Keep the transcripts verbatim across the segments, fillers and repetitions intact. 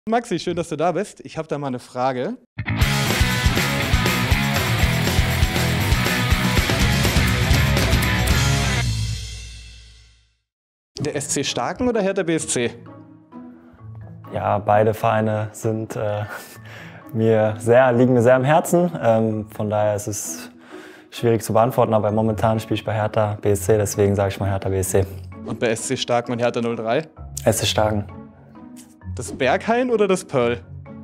Maxi, schön, dass du da bist. Ich habe da mal eine Frage. Der S C Starken oder Hertha B S C? Ja, beide Vereine sind äh, mir sehr, liegen mir sehr am Herzen. Ähm, von daher ist es schwierig zu beantworten, aber momentan spiele ich bei Hertha B S C, deswegen sage ich mal Hertha B S C. Und bei S C Starken und Hertha null drei? S C Starken. Das Berghain oder das Pearl?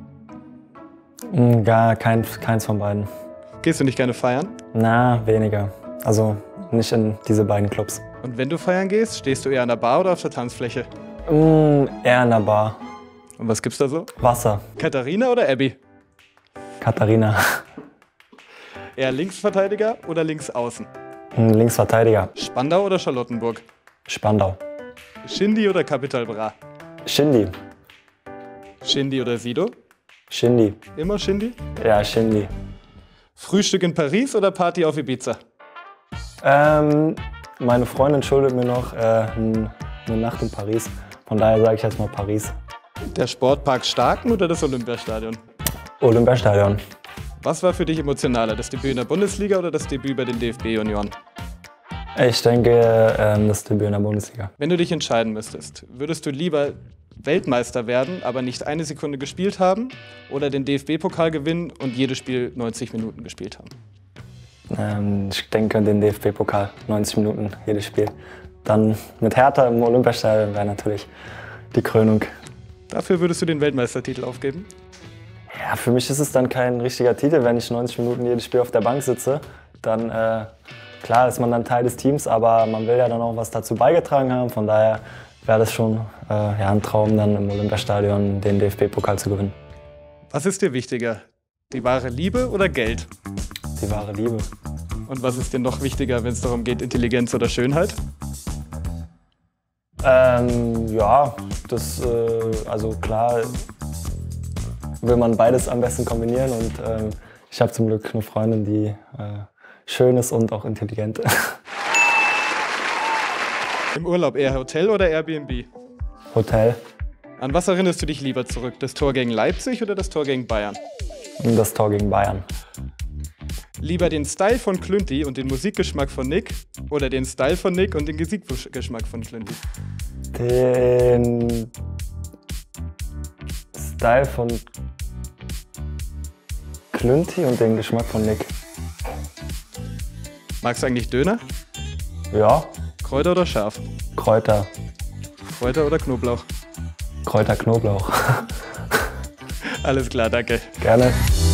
Mm, Gar kein, keins von beiden. Gehst du nicht gerne feiern? Na, weniger. Also nicht in diese beiden Clubs. Und wenn du feiern gehst, stehst du eher an der Bar oder auf der Tanzfläche? Mm, eher in der Bar. Und was gibt's da so? Wasser. Katharina oder Abby? Katharina. Eher Linksverteidiger oder Linksaußen? Mm, Linksverteidiger. Spandau oder Charlottenburg? Spandau. Shindy oder Capital Bra? Shindy. Shindy oder Sido? Shindy. Immer Shindy? Ja, Shindy. Frühstück in Paris oder Party auf Ibiza? Ähm, meine Freundin schuldet mir noch äh, eine Nacht in Paris. Von daher sage ich jetzt mal Paris. Der Sportpark Starken oder das Olympiastadion? Olympiastadion. Was war für dich emotionaler, das Debüt in der Bundesliga oder das Debüt bei den D F B-Junioren? Ich denke, ähm, das Debüt in der Bundesliga. Wenn du dich entscheiden müsstest, würdest du lieber Weltmeister werden, aber nicht eine Sekunde gespielt haben, oder den D F B-Pokal gewinnen und jedes Spiel neunzig Minuten gespielt haben? Ähm, ich denke, den D F B-Pokal, neunzig Minuten jedes Spiel. Dann mit Hertha im Olympiastadion wäre natürlich die Krönung. Dafür würdest du den Weltmeistertitel aufgeben? Ja, für mich ist es dann kein richtiger Titel, wenn ich neunzig Minuten jedes Spiel auf der Bank sitze. Dann, äh, klar ist man dann Teil des Teams, aber man will ja dann auch was dazu beigetragen haben. Von daher wäre das schon äh, ja, ein Traum, dann im Olympiastadion den D F B-Pokal zu gewinnen. Was ist dir wichtiger, die wahre Liebe oder Geld? Die wahre Liebe. Und was ist dir noch wichtiger, wenn es darum geht, Intelligenz oder Schönheit? Ähm, ja, das, äh, also klar will man beides am besten kombinieren und ähm, ich habe zum Glück eine Freundin, die äh, schön ist und auch intelligent. Im Urlaub eher Hotel oder Airbnb? Hotel. An was erinnerst du dich lieber zurück? Das Tor gegen Leipzig oder das Tor gegen Bayern? Und das Tor gegen Bayern. Lieber den Style von Klünti und den Musikgeschmack von Nick oder den Style von Nick und den Musikgeschmack von Klünti? Den Style von Klünti und den Geschmack von Nick. Magst du eigentlich Döner? Ja. Kräuter oder scharf? Kräuter. Kräuter oder Knoblauch? Kräuter, Knoblauch. Alles klar, danke. Gerne.